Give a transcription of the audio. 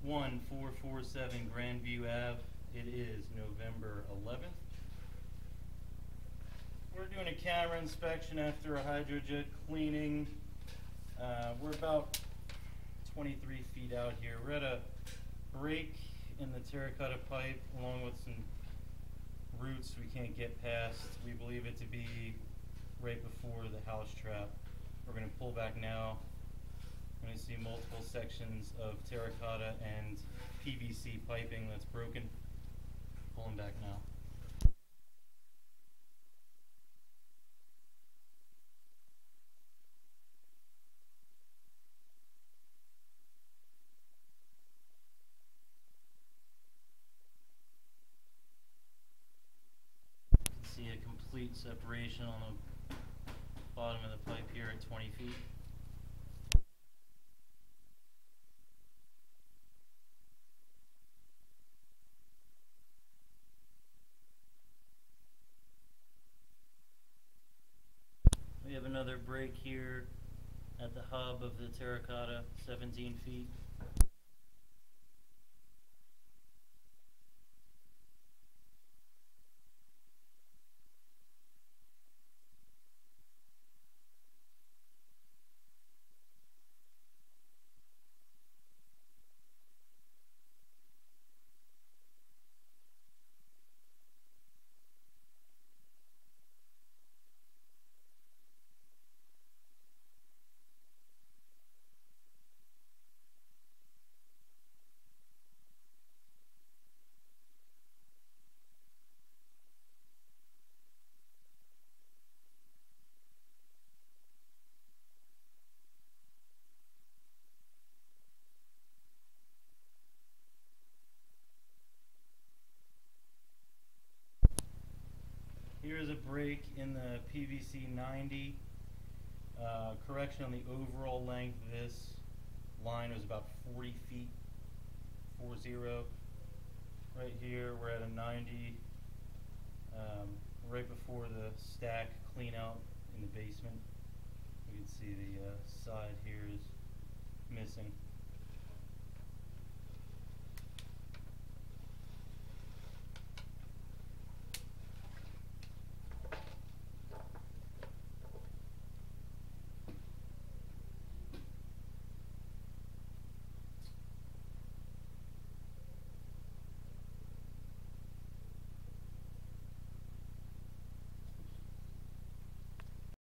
1447 Grandview Ave. It is November 11th. We're doing a camera inspection after a hydrojet cleaning. We're about 23 feet out here. We're at a break in the terracotta pipe along with some roots we can't get past. We believe it to be right before the house trap. We're going to pull back now. We're going to see multiple sections of terracotta and PVC piping that's broken. Pulling back now. You can see a complete separation on the bottom of the pipe here at 20 feet. We have another break here at the hub of the terracotta, 17 feet. Here is a break in the PVC 90. Correction on the overall length of this line was about 40 feet, 40. Right here we're at a 90, right before the stack clean out in the basement. You can see the side here is missing.